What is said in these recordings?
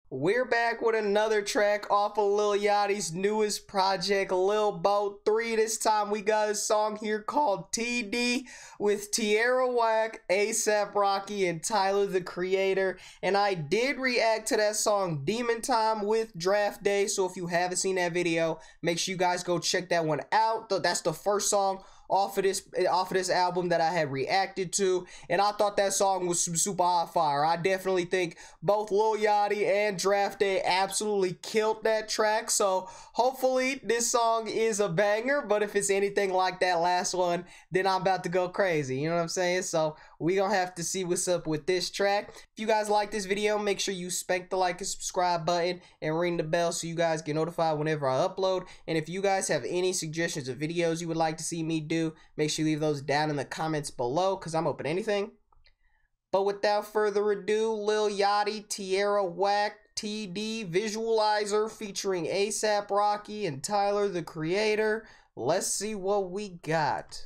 We're back with another track off of Lil Yachty's newest project, Lil Boat 3. This time we got a song here called TD with Tierra, A$AP Rocky, and Tyler, the Creator. And I did react to that song Demon Time with Draft Day. So if you haven't seen that video, make sure you guys go check that one out. That's the first song off of this album that I had reacted to, and I thought that song was some super hot fire. I definitely think both Lil Yachty and Draft Day absolutely killed that track, so hopefully this song is a banger. But if it's anything like that last one, then I'm about to go crazy, you know what I'm saying? So we gonna have to see what's up with this track. If you guys like this video, make sure you spank the like and subscribe button and ring the bell so you guys get notified whenever I upload. And if you guys have any suggestions of videos you would like to see me do, make sure you leave those down in the comments below, because I'm open to anything. But without further ado, Lil Yachty, Tierra, TD Visualizer featuring A$AP Rocky and Tyler, the Creator. Let's see what we got.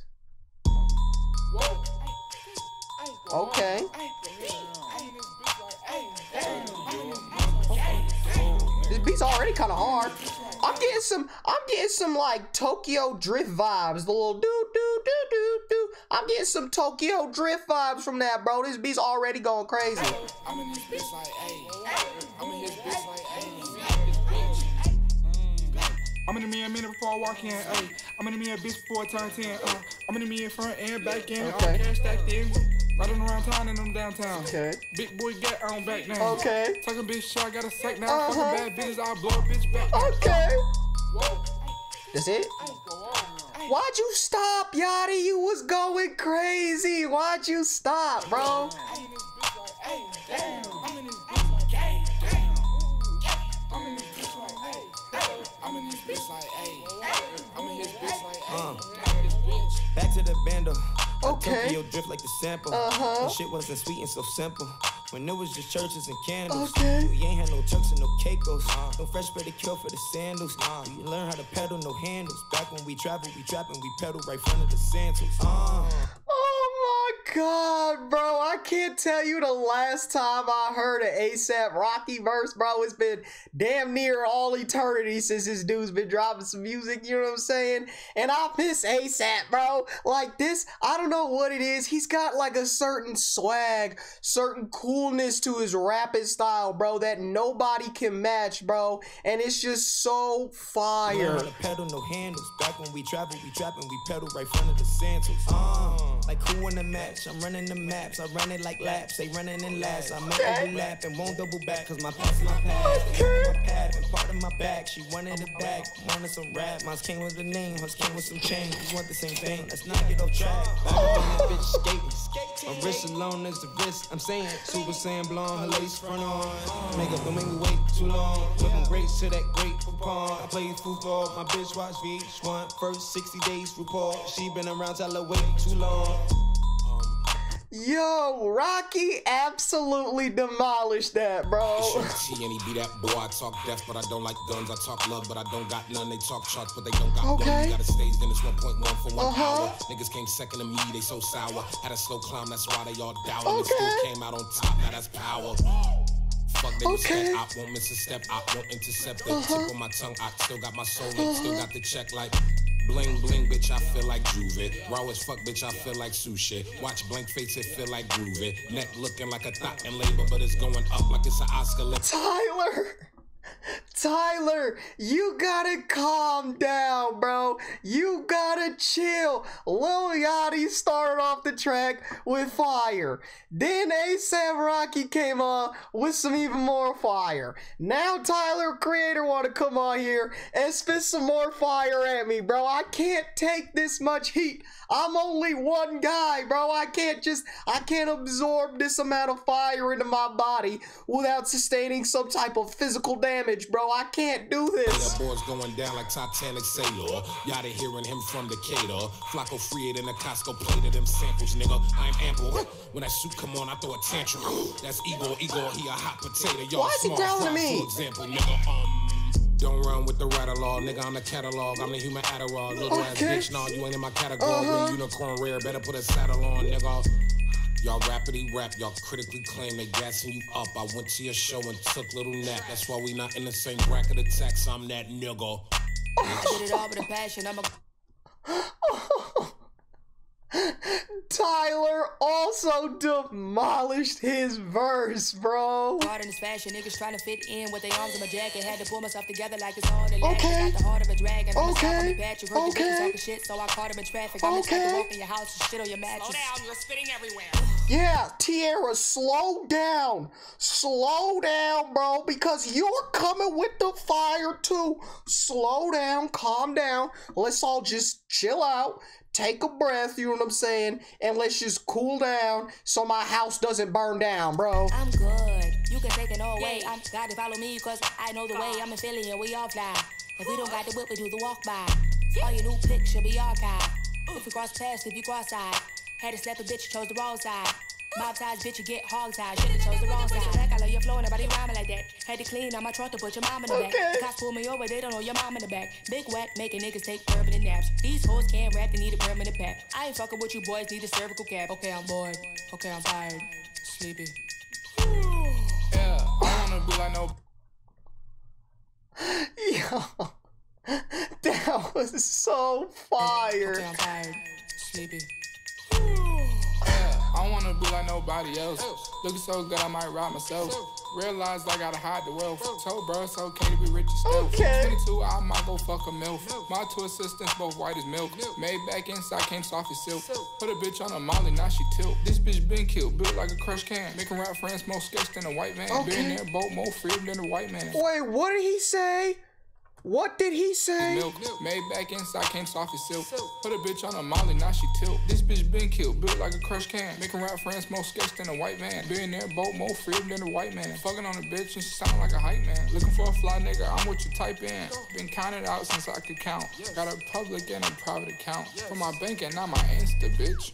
Okay. This beat's already kind of hard. I'm getting some like Tokyo Drift vibes. The little do do do do do. I'm getting some Tokyo Drift vibes from that, bro. This beat's already going crazy. I'm in this bitch like, I'm in this bitch like, I'm in me a minute before I walk in, I'm in me a bitch before I turn 10, I'm in me in front and back in, all cash stacked in, riding around town and I'm downtown. Okay. Big boy got on back now. Okay. Talking bitch shit, I got a sack now. Fucking bad bitches, I'll blow a bitch back now. Okay. That's it? Why'd you stop, Yachty? You was going crazy. Why'd you stop, bro? Back to the bando. Okay. Tokyo drift like the sample. The shit wasn't sweet and so simple. When it was just churches and candles. Okay. You ain't had no chucks and no Caicos. No fresh pedicure for the sandals. You learn how to pedal, no handles. Back when we travel, we trap and we pedal right front of the Santos. Oh my God, bro. I can't tell you the last time I heard an A$AP Rocky verse, bro. It's been damn near all eternity since this dude's been dropping some music, you know what I'm saying? And I miss A$AP, bro. Like this, I don't know what it is. He's got like a certain swag, certain coolness to his rapping style, bro, that nobody can match, bro. And it's just so fire. Pedal, no handles. Back when we travel, we trap and we pedal right front of the Santos. Like who in the match? I'm running the maps. I run it like laps. They running in laps. I make every lap and won't double back. Cause my past is my past. My pad and part of my back. She wanted it back. Wanted some rap. Mine's came with the name. Hers came with some change. We want the same thing. Let's not get off track. Back on this bitch skating. My wrist alone is the wrist. I'm saying Super Saiyan blonde. Her lace front on. Makeup don't make me wait too long. Looking great to that great coupon. I play football. My bitch watch VH1. First 60 days report. She been around till I wait too long. Yo, Rocky absolutely demolished that, bro. T and he be that boy. I talk death, but I don't like guns. I talk love, but I don't got none. They talk charts, but they don't got one. You got a stage, then it's 1.1 for 1 hour. Niggas came second to me, they so sour. Had a slow climb, that's why they all down. The school came out on top, now that's power. Fuck they step, I won't miss a step, I won't intercept it. Tip on my tongue, I still got my soul in, still got the check like bling bling, bitch, I feel like Juve. Raw as fuck, bitch, I feel like sushi. Watch blank face, it feel like groovy. Neck looking like a thought in labor, but it's going up like it's an Oscar. Tyler, you gotta calm down, bro. You gotta chill. Lil Yachty started off the track with fire. Then A$AP Rocky came on with some even more fire. Now Tyler, Creator, wanna come on here and spit some more fire at me, bro. I can't take this much heat. I'm only one guy, bro. I can't absorb this amount of fire into my body without sustaining some type of physical damage, bro. I can't do this. That boy's going down like Titanic sailor. Yachty hearing him from Decatur. Flacco free it in the Costco plate of them samples, nigga. I'm ample. When that suit come on, I throw a tantrum. That's Igor, he a hot potato. Y'all why is he growling at me? For example, nigga, don't run with the rattle-all, nigga, I'm the catalog, I'm the human Adderall, little ass bitch, nah, you ain't in my category, unicorn rare, better put a saddle on, nigga. Y'all rappity rap, y'all critically claim they gassing you up. I went to your show and took little nap. That's why we not in the same bracket of tax. I'm that nigga. I did it all with a passion. I'm a Tyler also demolished his verse, bro. hard in this fashion. Niggas trying to fit in with their arms in my jacket. Had to pull myself together like it's all the lag. Okay. Got the heart of a dragon. I'm Okay. a patch. You heard Okay. the bitches talking shit, so I caught him in traffic. I'm just Okay. to walk in your house and shit on your mattress. Slow down, you're spitting everywhere. Yeah, Tierra, slow down. Slow down, bro, because you're coming with the fire too. Slow down, calm down. Let's all just chill out. Take a breath, you know what I'm saying? And let's just cool down so my house doesn't burn down, bro. I'm good. You can take it all away. I'm gotta follow me cause I know the way. I'm a Philly and we all fly. If we don't got the whip, we do the walk by. All your new pics should be archived. If you cross paths, if you cross side. Had to slap a bitch, chose the wrong side. Mob ties, bitch, you get hog tied. Should've chose the wrong side. Back, I love your flow, nobody rhyming like that. Had to clean out my trunk to put your mom in the back. The cops pull me over, they don't know your mom in the back. Big whack, making niggas take permanent naps. These hoes can't rap, they need a permanent pack. I ain't fucking with you boys, need a cervical cap. Okay, I'm bored. Okay, I'm tired. Sleepy. Yeah, I wanna be like no. Yo, that was so fire. Okay, I'm tired. Sleepy. Yeah, I don't wanna be like nobody else. Looking so good, I might rob myself. Realized I gotta hide the wealth. Told bro it's okay to be rich and stealth. Okay. 22, I might go fuck a MILF. My two assistants both white as milk. Made back inside, came soft as silk. Put a bitch on a molly, now she tilt. This bitch been killed, built like a crushed can. Making rap friends more sketch than a white man. Okay. Being there, boat more freedom than a white man. Wait, what did he say? What did he say? Milk. Made back inside, came soft as silk. Put a bitch on a molly, now she tilt. This bitch been killed, built like a crushed can. Making rap friends more sketch than a white man. Being there, boat more freedom than a white man. Fucking on a bitch and she sound like a hype man. Looking for a fly nigga, I'm what you type in. Been counted out since I could count. Got a public and a private account. For my bank and not my Insta, bitch.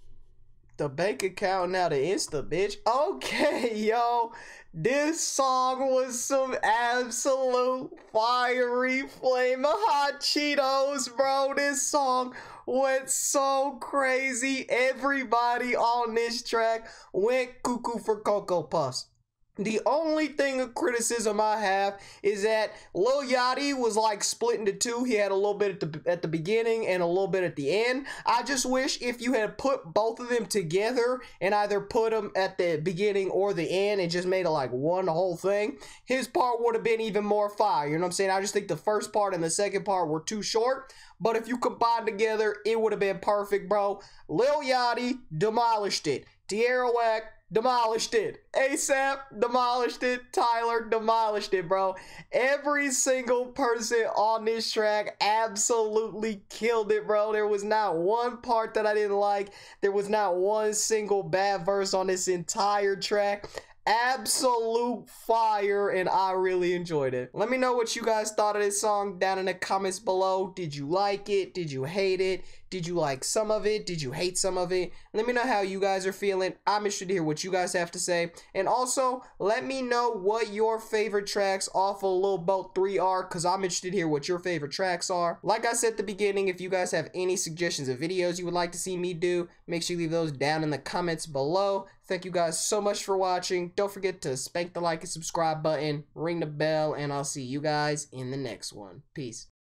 The bank account, now the Insta, bitch. Okay, yo. This song was some absolute fiery flame of hot Cheetos, bro. This song went so crazy. Everybody on this track went cuckoo for Cocoa Puffs. The only thing of criticism I have is that Lil Yachty was like split into two. He had a little bit at the beginning and a little bit at the end. I just wish if you had put both of them together and either put them at the beginning or the end and just made it like one whole thing, his part would have been even more fire. You know what I'm saying? I just think the first part and the second part were too short. But if you combine together, it would have been perfect, bro. Lil Yachty demolished it. Tierra Whack demolished it. ASAP demolished it. Tyler demolished it, bro. Every single person on this track absolutely killed it, bro. There was not one part that I didn't like. There was not one single bad verse on this entire track. Absolute fire, and I really enjoyed it. Let me know what you guys thought of this song down in the comments below. Did you like it? Did you hate it? Did you like some of it? Did you hate some of it? Let me know how you guys are feeling. I'm interested to hear what you guys have to say. And also, let me know what your favorite tracks off of Lil Boat 3 are, because I'm interested to hear what your favorite tracks are. Like I said at the beginning, if you guys have any suggestions of videos you would like to see me do, make sure you leave those down in the comments below. Thank you guys so much for watching. Don't forget to spank the like and subscribe button, ring the bell, and I'll see you guys in the next one. Peace.